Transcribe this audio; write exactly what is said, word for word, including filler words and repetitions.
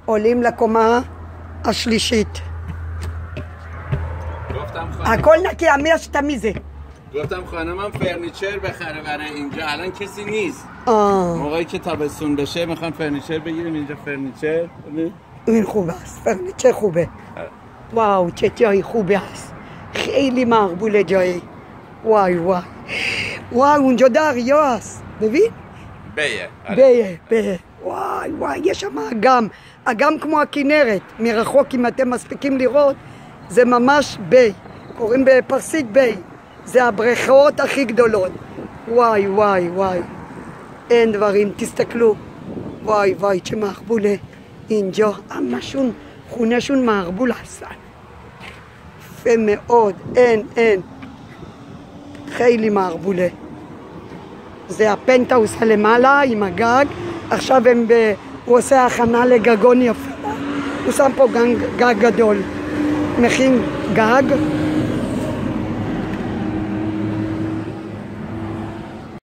עולים לקומה השלישית. הכל נקי, امیر تمیزه. گفتم خانمم فرنیچر بخره برای اینجا، الان کسی نیست. موقعی که تابستون بشه میخوان فرنیچر بگیریم اینجا فرنیچر. این خوب است، فرنیچر خوبه. واو چه جای خوبه است، خیلی مقبول جایی. وای وای وای اونجا دریا است، ببین. بیه بیه بیه. וואי וואי, יש שם אגם, אגם כמו הכנרת, מרחוק אם אתם מספיקים לראות, זה ממש בי, קוראים בפרסית בי, זה הבריכות הכי גדולות. וואי וואי וואי, אין דברים, תסתכלו. וואי וואי, چه مقبوله اینجا، همشون خونهشون مقبول هستن. יפה מאוד, אין אין, خیلی مقبوله. זה הפנטהאוס הלמעלה עם הגג. עכשיו הם ב... הוא עושה הכנה לגגון יפה, הוא שם פה גג, גג גדול, מכין גג